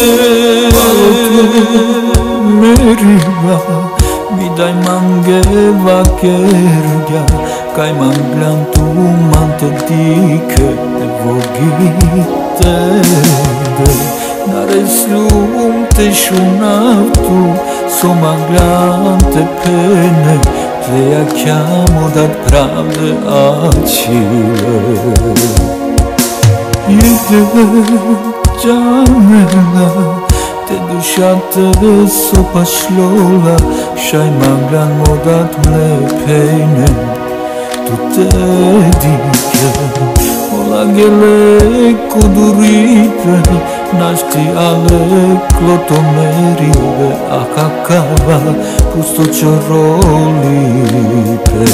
Meriva mi dai mangeva kerja kai manglan tu mante dike te vogite nareslum te shunavtu so manglan te pene ja chiamo da pravde acile Janela te dušate sopa šlola šaj maglan modat me pejnen tu te dike ola gele kuduripe našti ale klotomerive akakava pusto čorolipe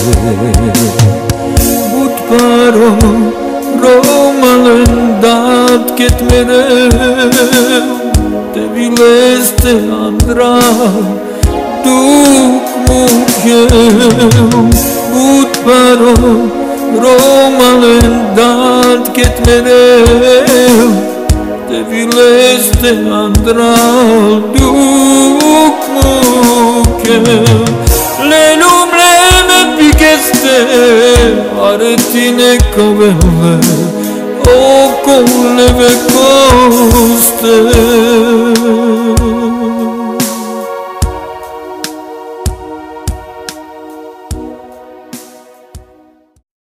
bud paro Romalen dat ket mereu te vileste andra duk mukheu bud paro Romalen dat ket mereu te vileste andra duk mukheu lelum leme pikeste aretine kavelle o con le vecoste